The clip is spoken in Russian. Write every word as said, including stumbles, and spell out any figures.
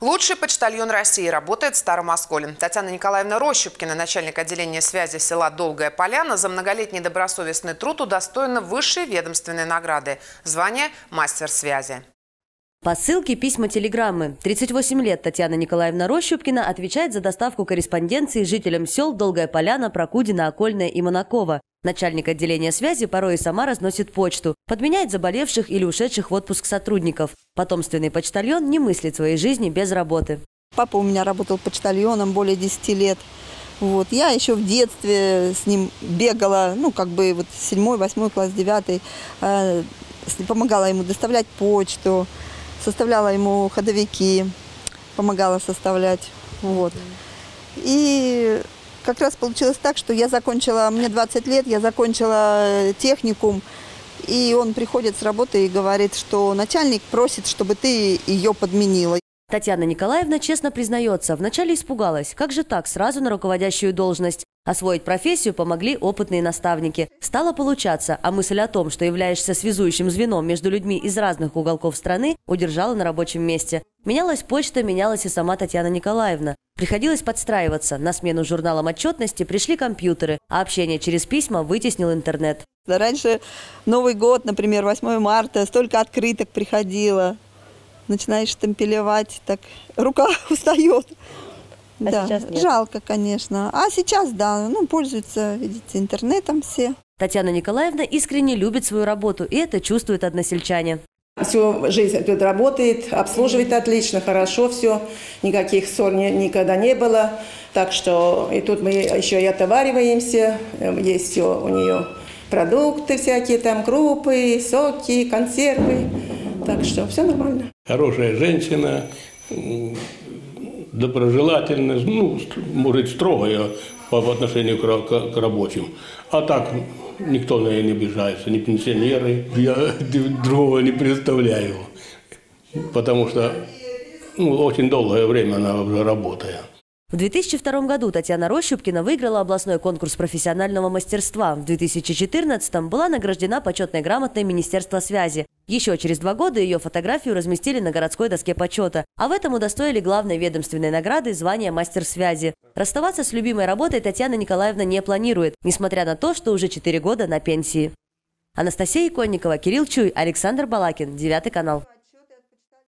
Лучший почтальон России работает в Старом Осколе. Татьяна Николаевна Рощупкина, начальник отделения связи села Долгая Поляна, за многолетний добросовестный труд удостоена высшей ведомственной награды – звание мастер связи. Посылки, письма, телеграммы. тридцать восемь лет Татьяна Николаевна Рощупкина отвечает за доставку корреспонденции жителям сел Долгая Поляна, Прокудина, Окольная и Монакова. Начальник отделения связи порой и сама разносит почту, подменяет заболевших или ушедших в отпуск сотрудников. Потомственный почтальон не мыслит своей жизни без работы. Папа у меня работал почтальоном более десяти лет. Вот. Я еще в детстве с ним бегала, ну, как бы вот седьмой, восьмой класс, девятый, э, помогала ему доставлять почту, составляла ему ходовики, помогала составлять. Вот. И как раз получилось так, что я закончила, мне двадцать лет, я закончила техникум, и он приходит с работы и говорит, что начальник просит, чтобы ты ее подменила. Татьяна Николаевна честно признается, вначале испугалась. Как же так, сразу на руководящую должность? Освоить профессию помогли опытные наставники. Стало получаться, а мысль о том, что являешься связующим звеном между людьми из разных уголков страны, удержала на рабочем месте. Менялась почта, менялась и сама Татьяна Николаевна. Приходилось подстраиваться. На смену журналам отчетности пришли компьютеры, а общение через письма вытеснил интернет. Раньше Новый год, например, восьмое марта, столько открыток приходило. Начинаешь штампелевать, так рука устает. А да. сейчас нет? Жалко, конечно. А сейчас, да, ну, пользуются, видите, интернетом все. Татьяна Николаевна искренне любит свою работу, и это чувствуют односельчане. Всю жизнь тут работает, обслуживает отлично, хорошо все, никаких ссор не, никогда не было. Так что и тут мы еще и отовариваемся, есть все у нее продукты всякие, там крупы, соки, консервы. Так что все нормально. Хорошая женщина, доброжелательная, ну, может, строгая по отношению к, к, к рабочим. А так никто на нее не обижается, ни пенсионеры. Я другого не представляю, потому что ну, очень долгое время она уже работает. В две тысячи втором году Татьяна Рощупкина выиграла областной конкурс профессионального мастерства. В две тысячи четырнадцатом была награждена почетной грамотой Министерства связи. Еще через два года ее фотографию разместили на городской доске почета. А в этом удостоили главной ведомственной награды звания мастер связи. Расставаться с любимой работой Татьяна Николаевна не планирует, несмотря на то, что уже четыре года на пенсии. Анастасия Иконникова, Кирилл Чуй, Александр Балакин, девятый канал.